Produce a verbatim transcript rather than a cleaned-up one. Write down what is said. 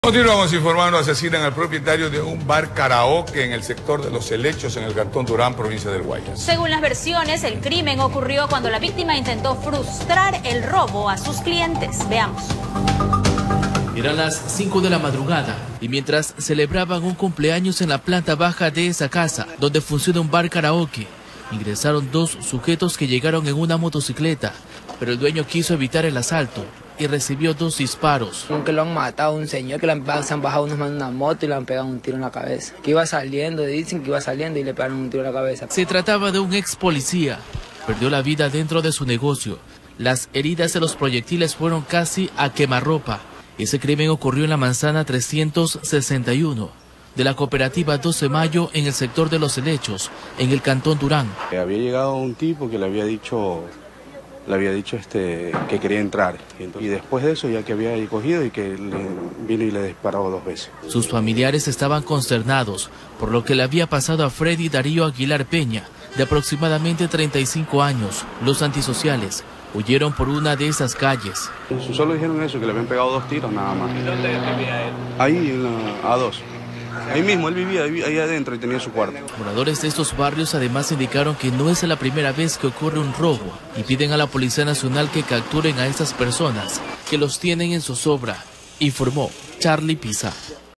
Continuamos informando, asesinan al propietario de un bar karaoke en el sector de Los Helechos, en el cantón Durán, provincia del Guayas. Según las versiones, el crimen ocurrió cuando la víctima intentó frustrar el robo a sus clientes. Veamos. Eran las cinco de la madrugada y mientras celebraban un cumpleaños en la planta baja de esa casa, donde funciona un bar karaoke, ingresaron dos sujetos que llegaron en una motocicleta, pero el dueño quiso evitar el asalto y recibió dos disparos. Que lo han matado a un señor, que le han, se han bajado unos manos en una moto y le han pegado un tiro en la cabeza. Que iba saliendo, dicen que iba saliendo y le pegaron un tiro en la cabeza. Se trataba de un ex policía. Perdió la vida dentro de su negocio. Las heridas de los proyectiles fueron casi a quemarropa. Ese crimen ocurrió en la manzana trescientos sesenta y uno de la cooperativa doce de mayo en el sector de Los Helechos, en el cantón Durán. Había llegado un tipo que le había dicho... le había dicho este que quería entrar y, entonces, y después de eso ya que había cogido y que le vino y le disparó dos veces. Sus familiares estaban consternados por lo que le había pasado a Freddy Darío Aguilar Peña, de aproximadamente treinta y cinco años. Los antisociales huyeron por una de esas calles. Solo dijeron eso, que le habían pegado dos tiros nada más. ¿Y dónde vivía él? Ahí en la A dos. Ahí mismo, él vivía ahí adentro y tenía su cuarto. Moradores de estos barrios además indicaron que no es la primera vez que ocurre un robo y piden a la Policía Nacional que capturen a estas personas que los tienen en zozobra, informó Charlie Pisa.